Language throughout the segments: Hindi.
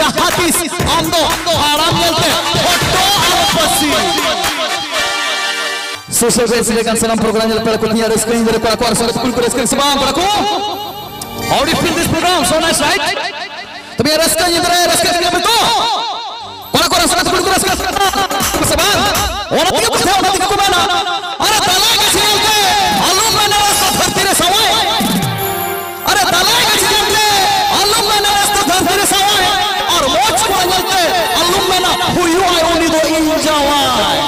jahatis ando haram yelte foto alpasi social silakan salam program yang pada kutnya ada screen dari para kuasa school per screen sebang pelaku. How do you feel this program? So nice, right? Tapi raskanya betul. Para kuasa school per screen sebang. Orang tiga pasal orang tiga kumana. Ada talai kasih yelte alum mana rasa tertira sawai. Ada talai kasih yelte alum mana rasa tertira sawai. और मोच को yelte alum mana who you are only the injawa.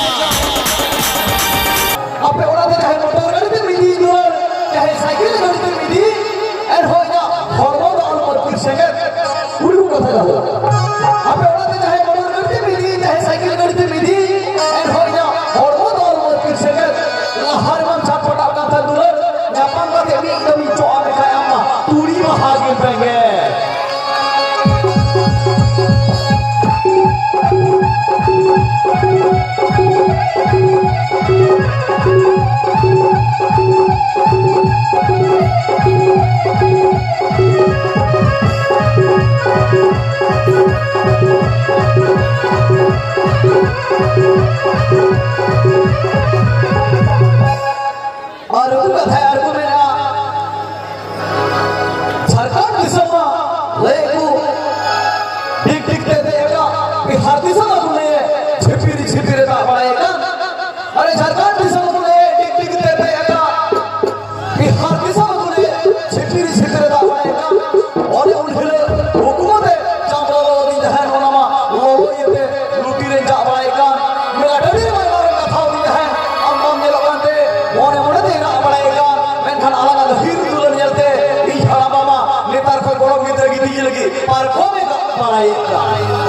Apa orang tu cahaya motor kan tu midi dua, cahaya cycle kan tu midi, and hoja hormon dan hormon kursiakan, ulu kata dah. Apa orang tu cahaya motor kan tu midi, cahaya cycle kan tu midi, and hoja hormon dan hormon kursiakan, lahar man campur akan terdular, nyapang kata ni kami coa kaya apa, turi mahagin pengen. और वो कथा यार को मेरा झारखंड दिसमा लेको डिग डिग दे देगा बिहार दिसमा बोले छिपिरी दा पड़ेगा अरे झारखंड दिसमा बोले डिग डिग दे देगा बिहार दिसमा बोले छिपिरी दा पड़ेगा और उन्हें हुकूमत है चावल दिन है नोनमा लोगो ये लूटी रे जा पड़ेगा मेरा डरी में कथा हुई है अम्मा मेरे बंदे मोने मोने kan alang ada hiru tulen nyelte ih halama netar ko golong gitu lagi tinggi lagi parko me ka